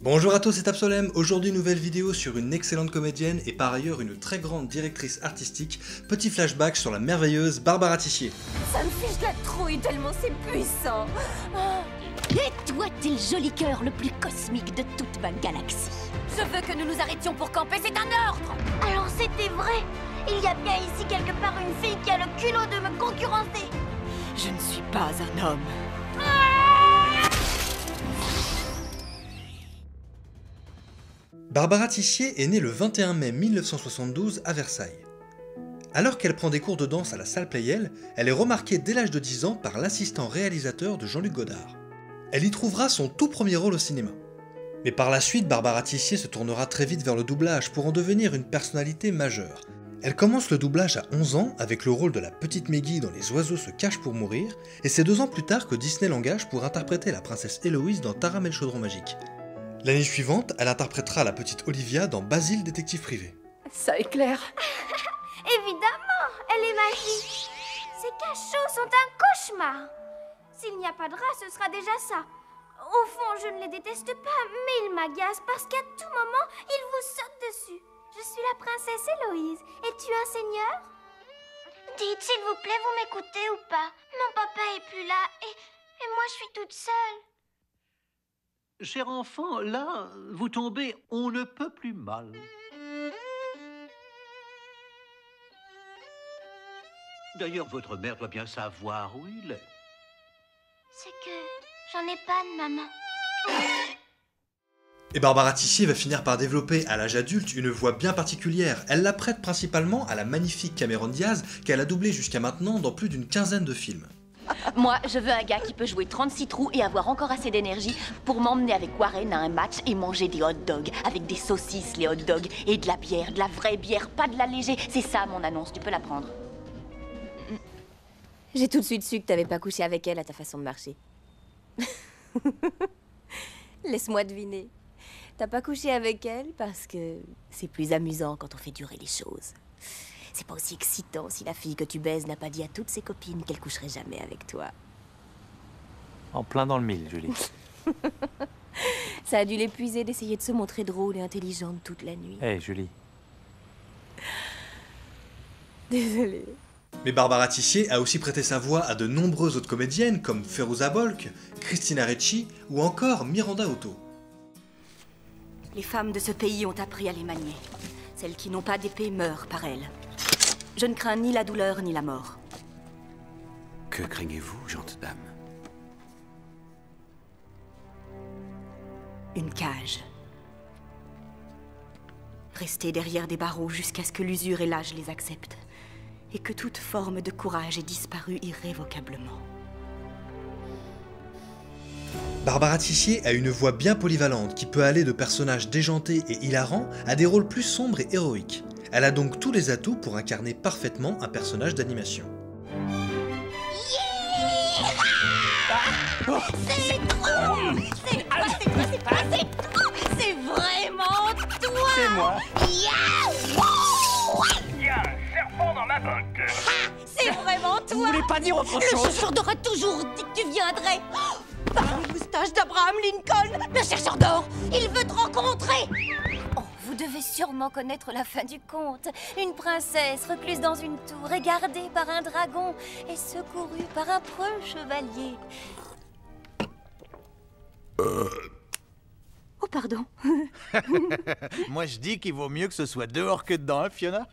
Bonjour à tous, c'est Absolem. Aujourd'hui, nouvelle vidéo sur une excellente comédienne et par ailleurs une très grande directrice artistique. Petit flashback sur la merveilleuse Barbara Tissier. Ça me fiche la trouille tellement c'est puissant. Et toi, t'es le joli cœur le plus cosmique de toute ma galaxie. Je veux que nous nous arrêtions pour camper, c'est un ordre. Alors c'était vrai. Il y a bien ici quelque part une fille qui a le culot de me concurrencer. Je ne suis pas un homme. Barbara Tissier est née le 21 mai 1972 à Versailles. Alors qu'elle prend des cours de danse à la salle Pleyel, elle est remarquée dès l'âge de 10 ans par l'assistant réalisateur de Jean-Luc Godard. Elle y trouvera son tout premier rôle au cinéma. Mais par la suite, Barbara Tissier se tournera très vite vers le doublage pour en devenir une personnalité majeure. Elle commence le doublage à 11 ans avec le rôle de la petite Meggy dans Les oiseaux se cachent pour mourir, et c'est 2 ans plus tard que Disney l'engage pour interpréter la princesse Héloïse dans Taram et le chaudron magique. L'année suivante, elle interprétera la petite Olivia dans Basile, détective privé. Ça éclaire. Évidemment, elle est magique. Ces cachots sont un cauchemar. S'il n'y a pas de rat, ce sera déjà ça. Au fond, je ne les déteste pas, mais ils m'agacent parce qu'à tout moment, ils vous sautent dessus. Je suis la princesse Héloïse. Es-tu un seigneur? Dites, s'il vous plaît, vous m'écoutez ou pas? Mon papa est plus là et moi, je suis toute seule. Cher enfant, là, vous tombez on ne peut plus mal. D'ailleurs, votre mère doit bien savoir où il est. C'est que j'en ai pas de maman. Et Barbara Tissier va finir par développer à l'âge adulte une voix bien particulière. Elle la prête principalement à la magnifique Cameron Diaz qu'elle a doublée jusqu'à maintenant dans plus d'une quinzaine de films. Moi, je veux un gars qui peut jouer 36 trous et avoir encore assez d'énergie pour m'emmener avec Warren à un match et manger des hot dogs avec des saucisses, les hot dogs, et de la bière, de la vraie bière, pas de la léger. C'est ça mon annonce, tu peux la prendre. J'ai tout de suite su que t'avais pas couché avec elle à ta façon de marcher. Laisse-moi deviner. T'as pas couché avec elle parce que c'est plus amusant quand on fait durer les choses. C'est pas aussi excitant si la fille que tu baises n'a pas dit à toutes ses copines qu'elle coucherait jamais avec toi. En plein dans le mille, Julie. Ça a dû l'épuiser d'essayer de se montrer drôle et intelligente toute la nuit. Hé, Julie. Désolée. Mais Barbara Tissier a aussi prêté sa voix à de nombreuses autres comédiennes comme Fairuza Balk, Christina Ricci ou encore Miranda Otto. Les femmes de ce pays ont appris à les manier. Celles qui n'ont pas d'épée meurent par elles. Je ne crains ni la douleur ni la mort. Que craignez-vous, gente dame? Une cage. Rester derrière des barreaux jusqu'à ce que l'usure et l'âge les acceptent. Et que toute forme de courage ait disparu irrévocablement. Barbara Tissier a une voix bien polyvalente qui peut aller de personnages déjantés et hilarants à des rôles plus sombres et héroïques. Elle a donc tous les atouts pour incarner parfaitement un personnage d'animation. C'est trop! C'est vraiment toi! C'est moi. Il y a un serpent dans ma botte. C'est vraiment toi! Vous voulez pas dire autre Le chose? chercheur d'or a toujours dit que tu viendrais! Par les moustaches d'Abraham Lincoln! Le chercheur d'or, il veut te rencontrer! Oh, vous devez sûrement connaître la fin du conte. Une princesse recluse dans une tour et gardée par un dragon et secourue par un preux chevalier. Oh, pardon. Moi, je dis qu'il vaut mieux que ce soit dehors que dedans, hein, Fiona?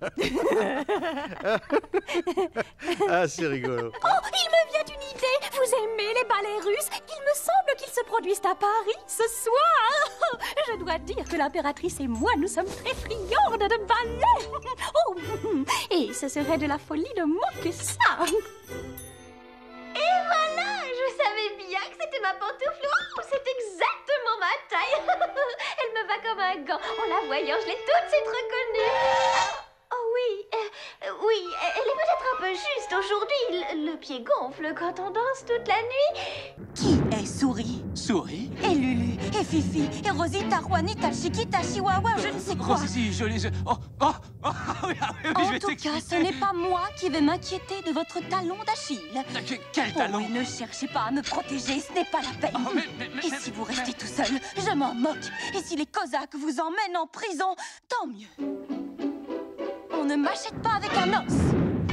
Ah, c'est rigolo. Oh, il me vient une idée! Vous aimez les ballets russes? Il me semble qu'ils se produisent à Paris ce soir! Je dois dire que l'impératrice et moi, nous sommes très friandes de ballets! Oh, et ce serait de la folie de manquer ça! Et voilà, je savais bien que c'était ma pantoufle. Oh, c'est exactement ma taille. Elle me va comme un gant. En la voyant, je l'ai tout de suite reconnue. Oh oui, oui, elle est peut-être un peu juste aujourd'hui. Le pied gonfle quand on danse toute la nuit. Qui est Souris? Souris? Et Lulu, et Fifi, et Rosita, Juanita, Chiquita, Chihuahua, je ne sais quoi. Rosie, je les... Oh, oh, oh. En tout cas, ce n'est pas moi qui vais m'inquiéter de votre talon d'Achille. Quel talon? Oh, et ne cherchez pas à me protéger, ce n'est pas la peine. Et si vous restez tout seul, je m'en moque. Et si les Cosaques vous emmènent en prison, tant mieux. On ne m'achète pas avec un os.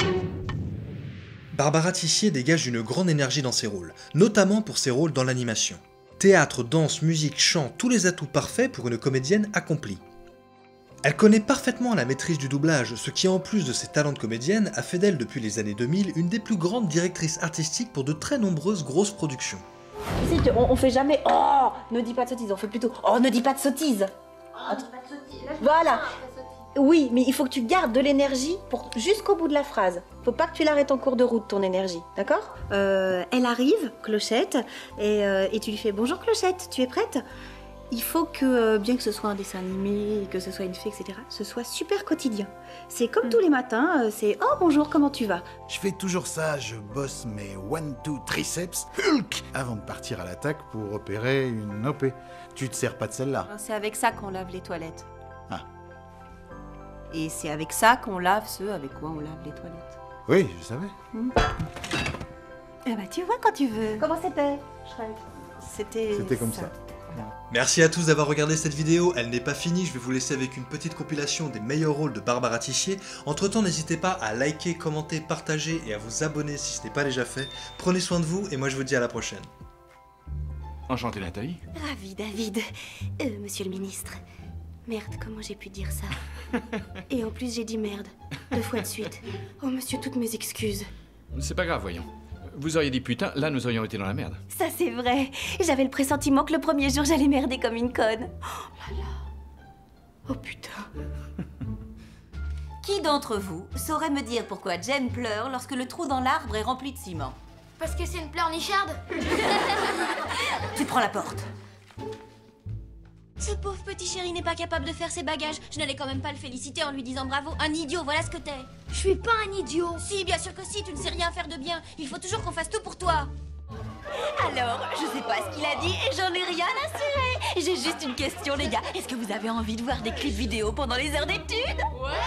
Barbara Tissier dégage une grande énergie dans ses rôles, notamment pour ses rôles dans l'animation. Théâtre, danse, musique, chant, tous les atouts parfaits pour une comédienne accomplie. Elle connaît parfaitement la maîtrise du doublage, ce qui en plus de ses talents de comédienne a fait d'elle depuis les années 2000 une des plus grandes directrices artistiques pour de très nombreuses grosses productions. Tu sais qu'on fait jamais « Oh !» Ne dis pas de sottises, on fait plutôt « Oh, ne dis pas de sottises !» Voilà. Oui, mais il faut que tu gardes de l'énergie pour jusqu'au bout de la phrase. Faut pas que tu l'arrêtes en cours de route, ton énergie, d'accord? Elle arrive, Clochette, et tu lui fais « Bonjour Clochette, tu es prête ?» Il faut que, bien que ce soit un dessin animé, que ce soit une fée, etc., ce soit super quotidien. C'est comme tous les matins, c'est « Oh, bonjour, comment tu vas ?» Je fais toujours ça, je bosse mes 1-2 triceps Hulk avant de partir à l'attaque pour opérer une OP. Tu te sers pas de celle-là? C'est avec ça qu'on lave les toilettes. Ah. Et c'est avec ça qu'on lave ceux avec quoi on lave les toilettes. Oui, je savais. Eh bah tu vois quand tu veux. Comment c'était, Shrek? C'était comme ça. Merci à tous d'avoir regardé cette vidéo, elle n'est pas finie, je vais vous laisser avec une petite compilation des meilleurs rôles de Barbara Tissier. Entre temps, n'hésitez pas à liker, commenter, partager et à vous abonner si ce n'est pas déjà fait. Prenez soin de vous et moi je vous dis à la prochaine. Enchanté Nathalie. Ravi, David. Monsieur le ministre. Merde, comment j'ai pu dire ça? Et en plus j'ai dit merde, 2 fois de suite. Oh monsieur, toutes mes excuses. C'est pas grave, voyons. Vous auriez dit putain, là nous aurions été dans la merde. Ça c'est vrai. J'avais le pressentiment que le premier jour j'allais merder comme une conne. Oh là là. Oh putain. Qui d'entre vous saurait me dire pourquoi Jen pleure lorsque le trou dans l'arbre est rempli de ciment? Parce que c'est une pleurnicharde. Tu prends la porte. Ce pauvre petit chéri n'est pas capable de faire ses bagages. Je n'allais quand même pas le féliciter en lui disant bravo. Un idiot, voilà ce que t'es. Je suis pas un idiot. Si, bien sûr que si, tu ne sais rien faire de bien. Il faut toujours qu'on fasse tout pour toi. Alors, je sais pas ce qu'il a dit et j'en ai rien à cirer. J'ai juste une question, les gars. Est-ce que vous avez envie de voir des clips vidéo pendant les heures d'études? Ouais.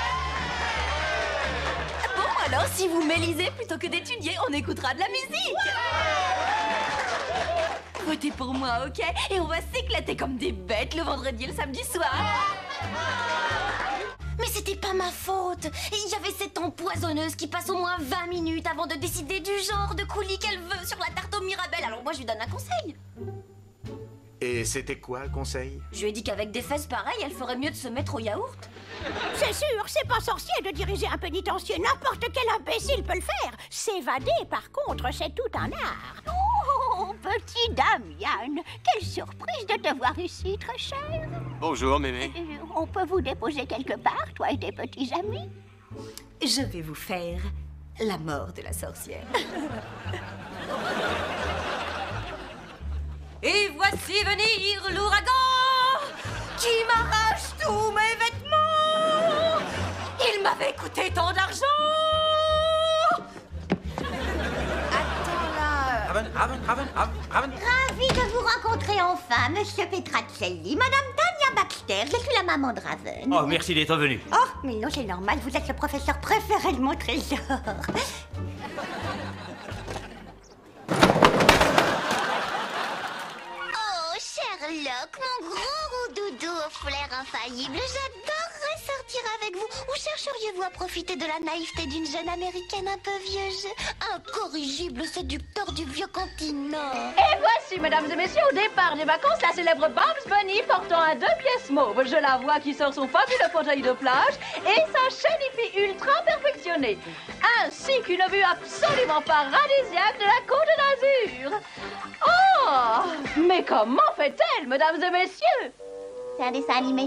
Bon, alors, si vous m'élisez plutôt que d'étudier, on écoutera de la musique. Votez pour moi, ok? Et on va s'éclater comme des bêtes le vendredi et le samedi soir. Mais c'était pas ma faute. Il y avait cette empoisonneuse qui passe au moins 20 minutes avant de décider du genre de coulis qu'elle veut sur la tarte aux mirabelles. Alors moi, je lui donne un conseil. Et c'était quoi le conseil? Je lui ai dit qu'avec des fesses pareilles, elle ferait mieux de se mettre au yaourt. C'est sûr, c'est pas sorcier de diriger un pénitencier. N'importe quel imbécile peut le faire. S'évader, par contre, c'est tout un art. Oh, petit Damian, quelle surprise de te voir ici, très cher. Bonjour, mémé. On peut vous déposer quelque part, toi et tes petits amis? Je vais vous faire la mort de la sorcière. Et voici venir l'ouragan qui m'arrache tous mes vêtements. Il m'avait coûté tant d'argent. Ravi de vous rencontrer enfin, Monsieur Petracelli. Madame Tania Baxter, je suis la maman de Raven. Oh, merci d'être venu. Oh, mais non, c'est normal, vous êtes le professeur préféré de mon trésor. Oh, Sherlock, mon gros doudou au flair infaillible, j'adorerais sortir avec vous. Ou chercheriez-vous à profiter de la naïveté d'une jeune américaine un peu vieux jeu, incorrigible séducteur du vieux continent? Et voici, mesdames et messieurs, au départ des vacances, la célèbre Bugs Bunny portant un 2 pièces mauve. Je la vois qui sort son fabuleux fauteuil de plage et sa chaîne hi-fi ultra perfectionnée, ainsi qu'une vue absolument paradisiaque de la Côte d'Azur. Oh, mais comment fait-elle, mesdames et messieurs? C'est un dessin animé.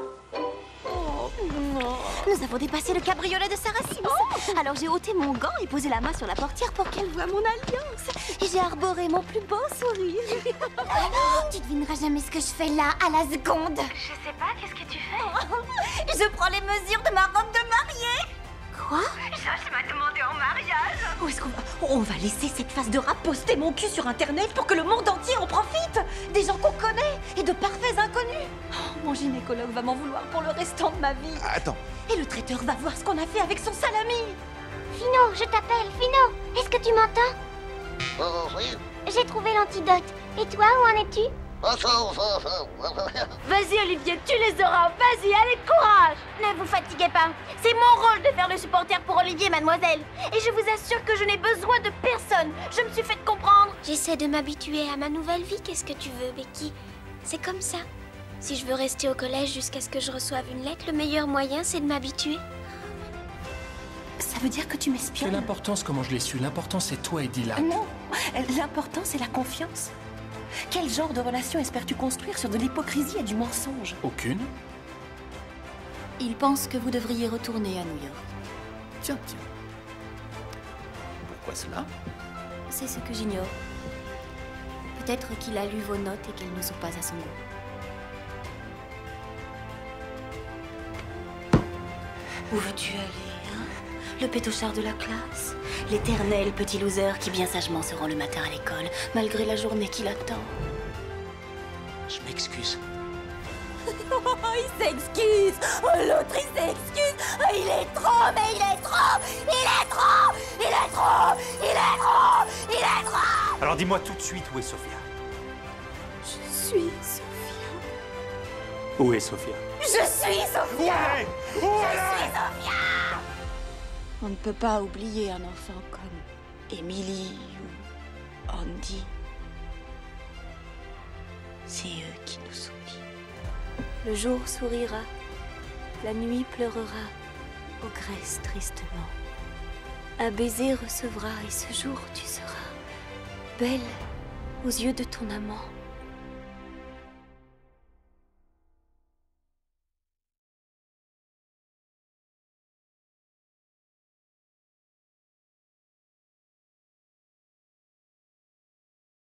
Nous avons dépassé le cabriolet de Sarah Sims. Alors j'ai ôté mon gant et posé la main sur la portière pour qu'elle voie mon alliance. Et j'ai arboré mon plus beau sourire. Tu devineras jamais ce que je fais là, à la seconde. Je sais pas, qu'est-ce que tu fais? Je prends les mesures de ma robe de mariée. Quoi? Josh m'a demandé en mariage. Où est-ce qu'on va? On va laisser cette face de rat poster mon cul sur internet pour que le monde entier en profite. Des gens qu'on connaît et de parfaits inconnus. Oh, mon gynécologue va m'en vouloir pour le restant de ma vie. Attends, Et le traiteur va voir ce qu'on a fait avec son salami. Fino, je t'appelle. Fino, est-ce que tu m'entends? Oh, oui. J'ai trouvé l'antidote. Et toi, où en es-tu? Vas-y, Olivier, tu les auras. Vas-y, allez, courage. Ne vous fatiguez pas. C'est mon rôle de faire le supporter pour Olivier, mademoiselle. Et je vous assure que je n'ai besoin de personne. Je me suis fait comprendre. J'essaie de m'habituer à ma nouvelle vie. Qu'est-ce que tu veux, Becky? C'est comme ça. Si je veux rester au collège jusqu'à ce que je reçoive une lettre, le meilleur moyen, c'est de m'habituer. Ça veut dire que tu m'espionnes? Quelle importance comment je l'ai su? L'important c'est toi et Dylan. Non, l'important c'est la confiance. Quel genre de relation espères-tu construire sur de l'hypocrisie et du mensonge? Aucune. Il pense que vous devriez retourner à New York. Tiens. Pourquoi cela? C'est ce que j'ignore. Peut-être qu'il a lu vos notes et qu'elles ne sont pas à son goût. Où veux-tu aller, hein? Le pétochard de la classe? L'éternel petit loser qui bien sagement se rend le matin à l'école, malgré la journée qui l'attend. Je m'excuse. Oh, il s'excuse. Oh, l'autre, il s'excuse. Oh, il est trop, mais il est trop. Il est trop. Il est trop. Il est trop. Il est trop. Alors dis-moi tout de suite où est Sophia. Je suis Sophia. Où est Sophia? Je suis Sophia. Je suis Sophia. On ne peut pas oublier un enfant comme Emily ou Andy. C'est eux qui nous oublient. Le jour sourira, la nuit pleurera, ogresse tristement. Un baiser recevra et ce jour tu seras belle aux yeux de ton amant.